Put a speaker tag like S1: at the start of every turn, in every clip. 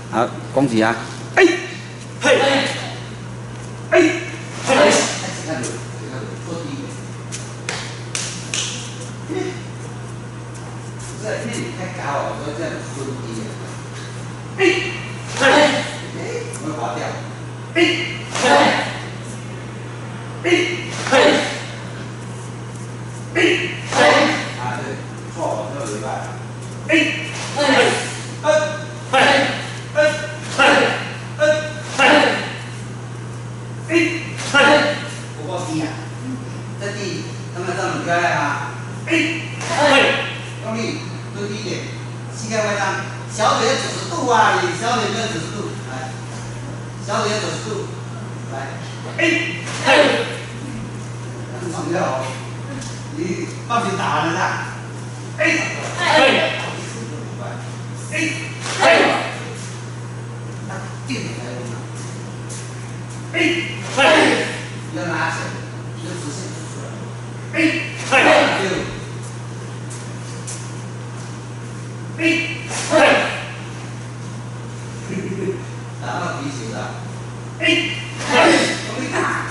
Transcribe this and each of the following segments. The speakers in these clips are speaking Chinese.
S1: 好，恭喜啊！哎，嘿，哎，嘿，看住，坐低一点。不是，因为你太高了，所以这样蹲低了。哎，嘿，会滑掉。哎，嘿，哎，嘿，哎，嘿。啊，对，错了，这个礼拜。哎，嘿，不够低啊！这地他们这么漂亮啊！用力蹲低一点，膝盖外张，小腿要90度啊！你小腿要90度，来，小腿要90度，来，很爽的哦！你放心打了噻！定起来用要拉伸，要直线出来。打到皮球的。用力打。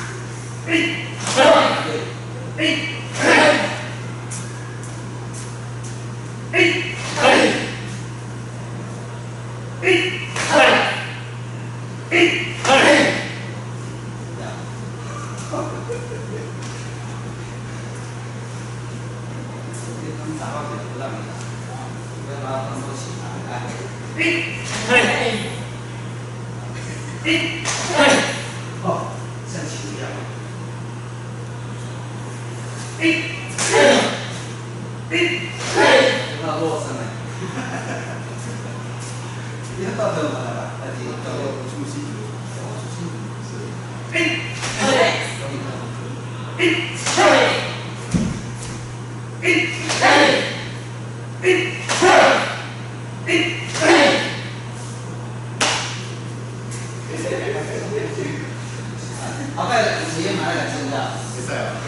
S1: 打到腿不让你打，不要把它当做起来。哦，像球一样。不要落身了。你要倒着来吧，来提，倒着出气球。好，快点，直接买2千的。没事啊。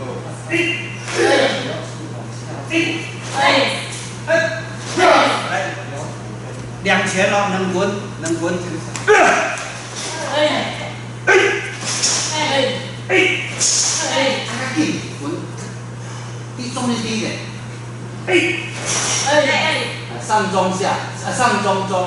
S1: 来，2拳咯，能滚。滚，重力低一点。上中下，上中中。